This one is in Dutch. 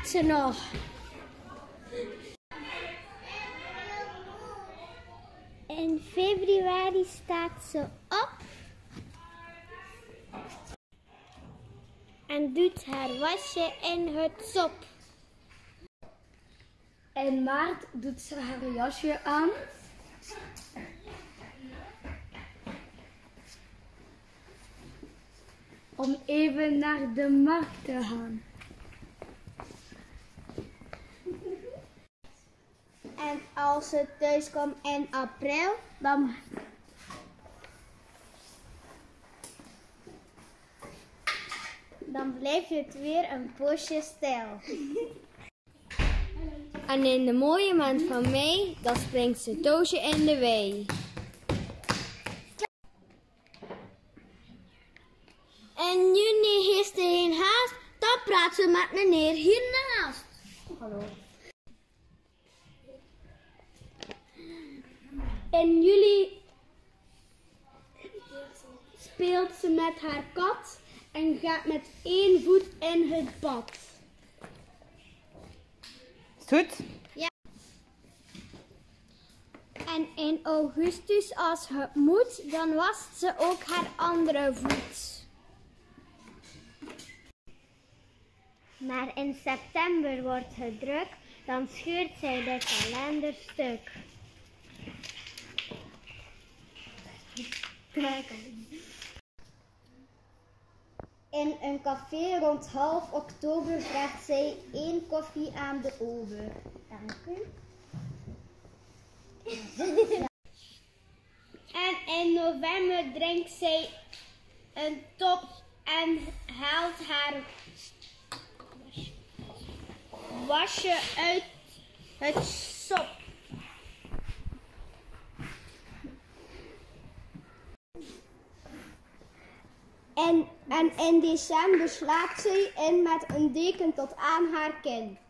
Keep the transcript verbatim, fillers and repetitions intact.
staat ze nog. In februari staat ze op en doet haar wasje in het sop. In maart doet ze haar jasje aan. Om even naar de markt te gaan. En als ze thuis komt in april, dan, dan blijft het weer een poosje stil. En in de mooie maand van mei, dan springt ze Toosje in de wei. In juni heeft ze geen haast, dan praat ze met meneer hiernaast. Hallo. In juli speelt ze met haar kat en gaat met één voet in het bad. Goed? Ja. En in augustus, als het moet, dan wast ze ook haar andere voet. Maar in september wordt het druk, dan scheurt zij de kalender stuk. In een café rond half oktober vraagt zij één koffie aan de ober. Dank u. En in november drinkt zij een top en haalt haar wasje uit het sop. En, en in december slaapt zij in met een deken tot aan haar kin.